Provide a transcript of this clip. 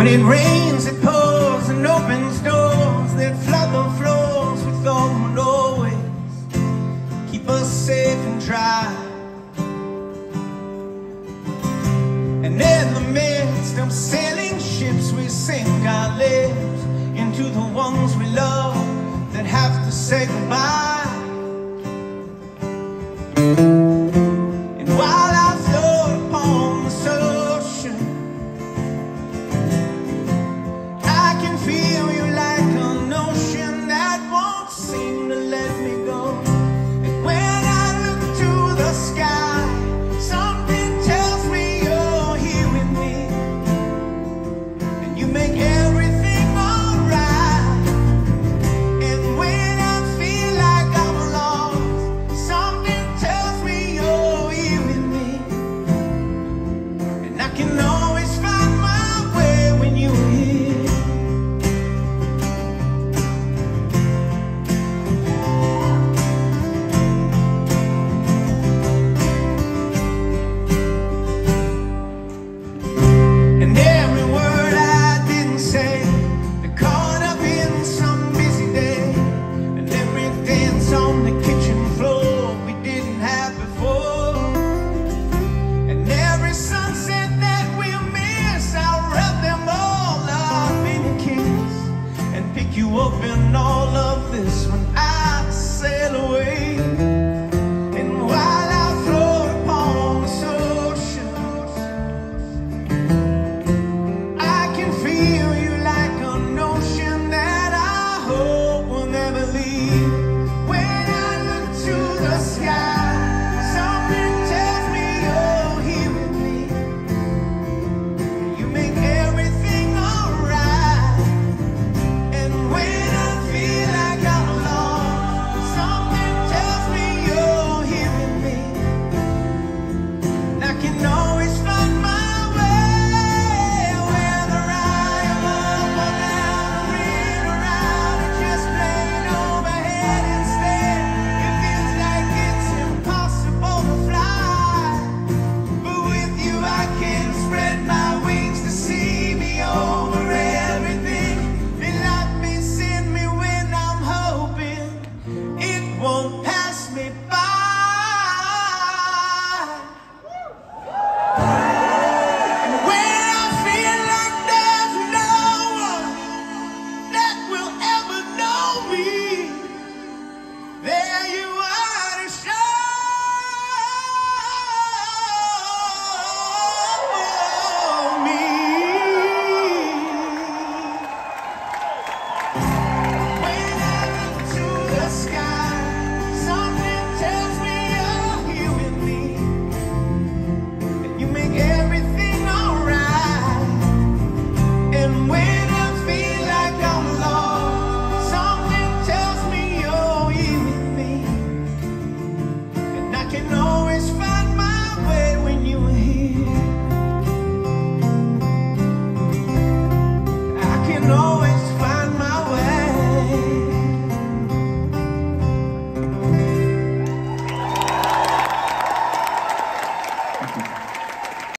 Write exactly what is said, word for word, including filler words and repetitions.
it rains, it pours and opens doors that flood the floors with gold always keep us safe and dry. And in the midst of sailing ships, we sink our lips into the ones we love that have to say goodbye.